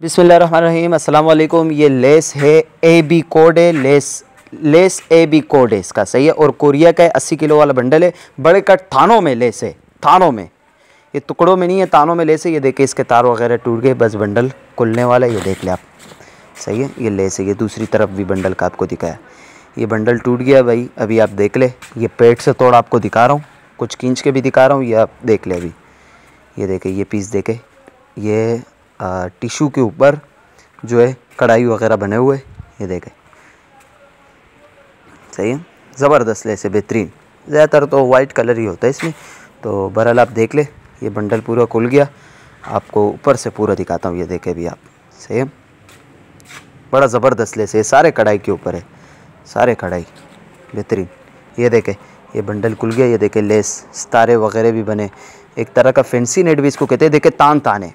बिस्मिल्लाहिर्रहमानिर्रहीम, अस्सलाम वालेकुम। ये लेस है, ए बी कोड है, लेस ए बी कोड है इसका, सही है। और कोरिया का 80 किलो वाला बंडल है। बड़े कट थानों में लेस है, थानों में, ये टुकड़ों में नहीं है, तानों में लेस है। ये देखे इसके तार वगैरह टूट गए, बस बंडल खुलने वाला है, ये देख ले आप, सही है। ये लेस है, ये दूसरी तरफ भी बंडल का आपको दिखाया, ये बंडल टूट गया भाई, अभी आप देख ले। ये पेट से तोड़ आपको दिखा रहा हूँ, कुछ खींच के भी दिखा रहा हूँ, ये आप देख ले। अभी ये देखे, ये पीस देखे, ये टिशू के ऊपर जो है कढ़ाई वगैरह बने हुए, ये देखे, सही है। ज़बरदस्त लेस है, बेहतरीन। ज़्यादातर तो वाइट कलर ही होता है इसमें, तो बहरहाल आप देख ले। ये बंडल पूरा खुल गया, आपको ऊपर से पूरा दिखाता हूँ, ये देखे भी आप, सही है। बड़ा ज़बरदस्त लेस है, सारे कढ़ाई के ऊपर है, सारे कढ़ाई बेहतरीन। ये देखे, ये बंडल खुल गया, ये देखे लेस सितारे वगैरह भी बने, एक तरह का फैंसी नेट भी इसको कहते हैं। देखे तान ताने,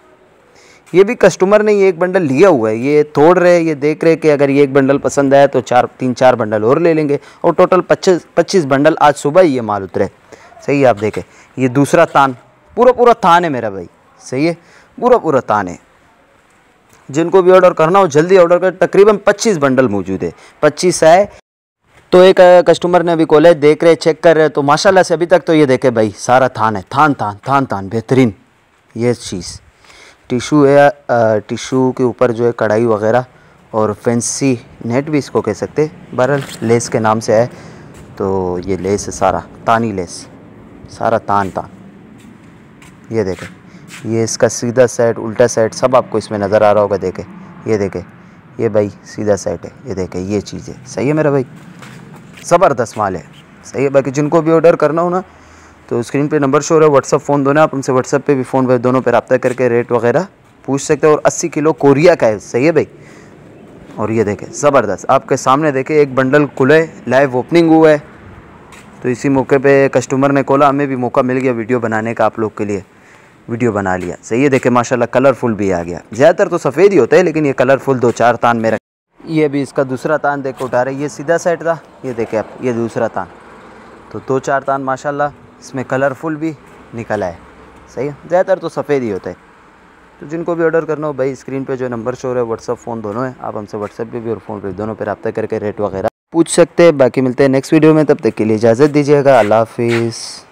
ये भी कस्टमर ने ये एक बंडल लिया हुआ है, ये तोड़ रहे, ये देख रहे कि अगर ये एक बंडल पसंद आया तो 3-4 बंडल और ले लेंगे। और टोटल 25 बंडल आज सुबह ही ये माल उतरे, सही है। आप देखें, ये दूसरा तान, पूरा तान है मेरा भाई, सही है, पूरा तान है। जिनको भी ऑर्डर करना हो जल्दी ऑर्डर कर, तकरीबन 25 बंडल मौजूद है, 25 है। तो एक कस्टमर ने अभी कॉलेज देख रहे, चेक कर रहे, तो माशाल्लाह से अभी तक तो ये देखे भाई, सारा थान है, थान बेहतरीन। ये चीज़ टिशू है, टिशू के ऊपर जो है कढ़ाई वगैरह और फैंसी नेट भी इसको कह सकते हैं, बहरहाल लेस के नाम से है। तो ये लेस है, सारा तानी लेस, सारा तान। ये देखें, ये इसका सीधा साइड, उल्टा साइड सब आपको इसमें नज़र आ रहा होगा। देखें, ये देखें, ये भाई सीधा साइड है, ये देखें, ये चीज़ है, सही है मेरा भाई, ज़बरदस्त माल है, सही है। बाकी जिनको भी ऑर्डर करना हो ना, तो स्क्रीन पे नंबर शो हो रहा है, व्हाट्सअप फ़ोन दोनों, आप हमसे व्हाट्सअप पे भी फ़ोन पे दोनों पे रब्ता करके रेट वगैरह पूछ सकते हो। और 80 किलो कोरिया का है, सही है भाई। और ये देखें, ज़बरदस्त आपके सामने देखें, एक बंडल खुले, लाइव ओपनिंग हुआ है। तो इसी मौके पे कस्टमर ने खोला, हमें भी मौका मिल गया वीडियो बनाने का, आप लोग के लिए वीडियो बना लिया, सही है। देखें माशाल्लाह कलरफुल भी आ गया, ज़्यादातर तो सफ़ेद ही होता है, लेकिन ये कलरफुल 2-4 तान में रख। ये भी इसका दूसरा तान देख उठा रहे, ये सीधा साइड था, ये देखें आप, ये दूसरा तान। तो 2-4 तान माशाल्लाह इसमें कलरफुल भी निकला है, सही है। ज़्यादातर तो सफ़ेद ही होता है। तो जिनको भी ऑर्डर करना हो भाई, स्क्रीन पे जो नंबर शो हो रहा है, व्हाट्सअप फ़ोन दोनों है, आप हमसे व्हाट्सएप पे भी और फ़ोन पे दोनों पे रब्ता करके रेट वगैरह पूछ सकते हैं। बाकी मिलते हैं नेक्स्ट वीडियो में, तब तक के लिए इजाज़त दीजिएगा, अल्लाह हाफिज़।